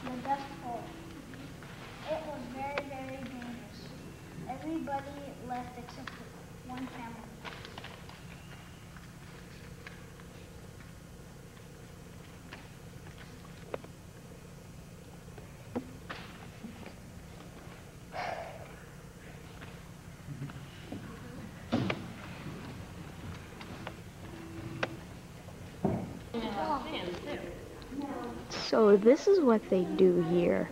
the Dust Bowl. It was very, very dangerous. Everybody left except for one family. So this is what they do here.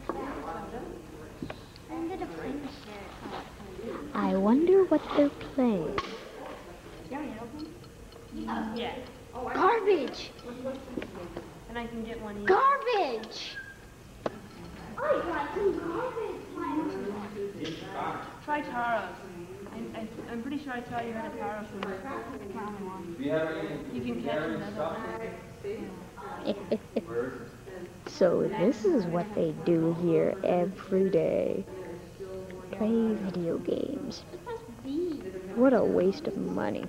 I wonder what they're playing. Yeah. Garbage! And I can get one. Garbage! I got some garbage. Try taros. I'm pretty sure I saw you had a taro from You can catch another one. So this is what they do here every day. Play video games. What a waste of money.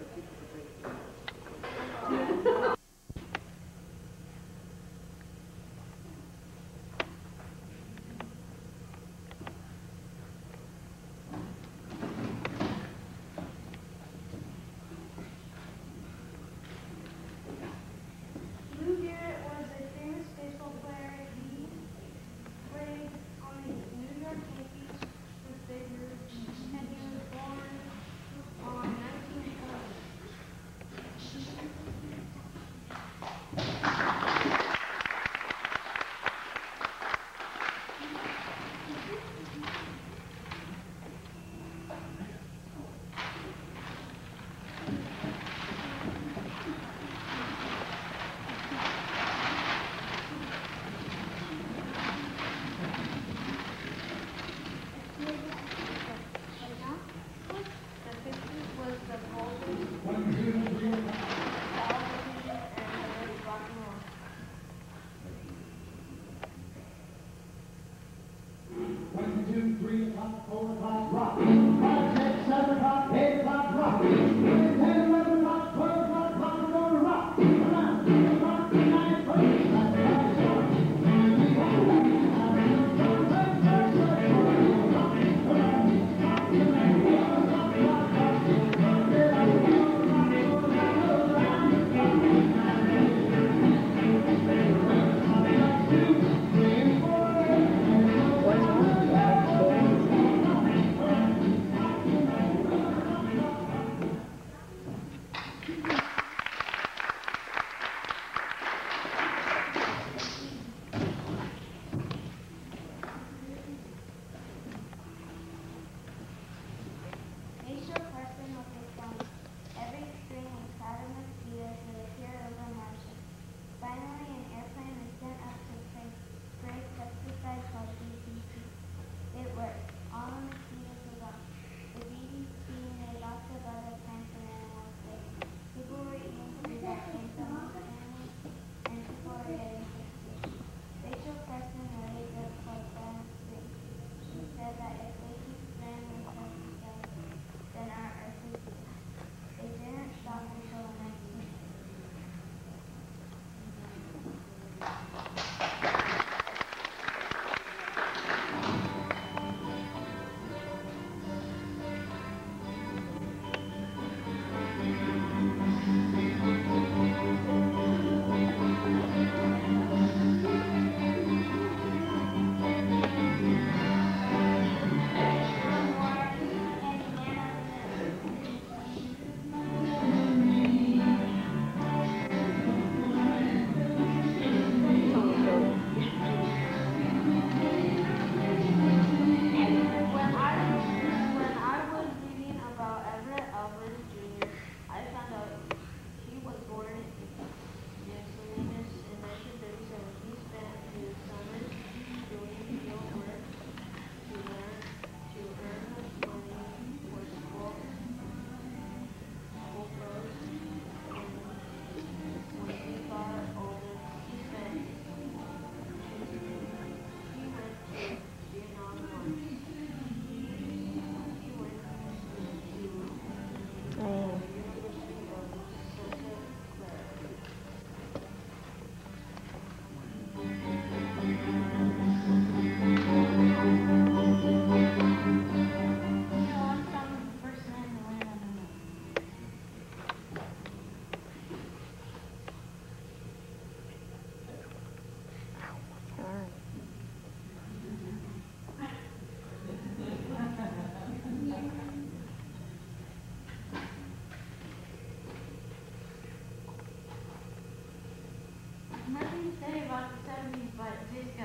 Say about the 70s, but disco.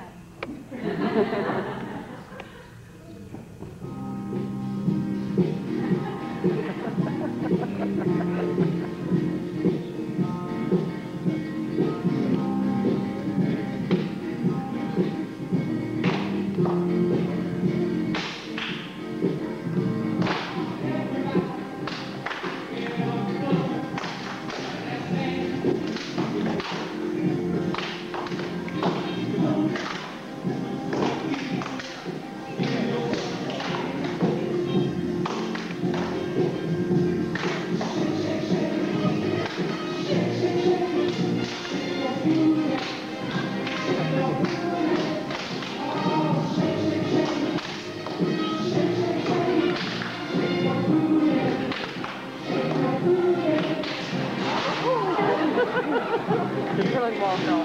The Stirling wall fell.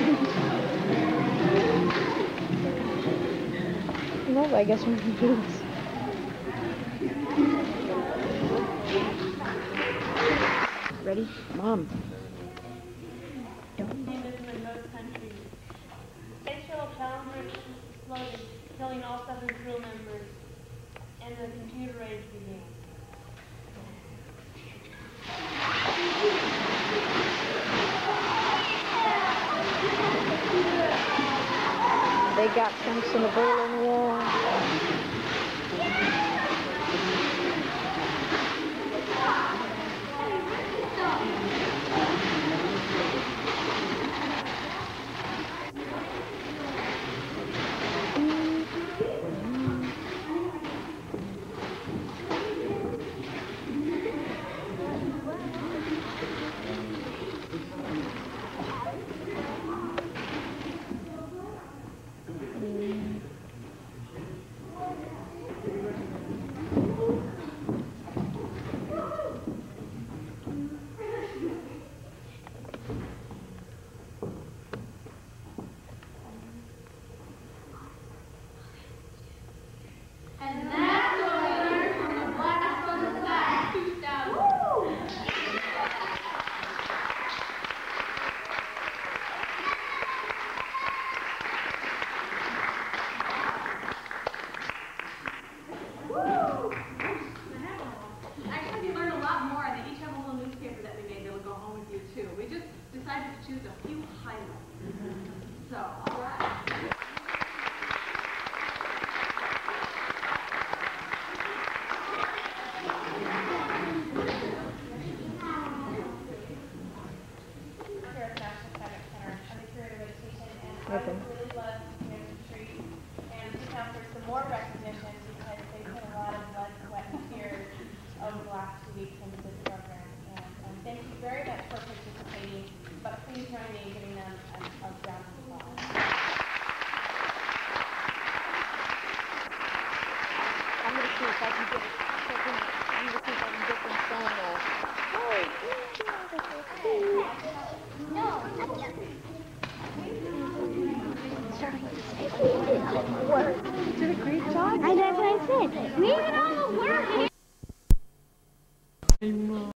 No, I guess we're confused. Ready? Mom. Famous in the ghost country. Spatial challengers exploded, killing all 7 crew members, and the computer age began. They got chunks in the bowl in the wall. And that's what we learned from the Blast from the Past 2000. Actually, we learned a lot more, and they each have a little newspaper that we made that will go home with you, too. We just decided to choose a few highlights. So, all right. Here at National Steinbeck Center, I'm the curator of education, and I Okay. would really love to treat and to offer some more recognition because they put a lot of blood, sweat, and tears over the last 2 weeks into this program. And thank you very much for participating, but please join me in giving them a round of applause. I'm gonna see if I can get this song off. No, not yet. Work. You did a great job. That's what I said. We did all the work.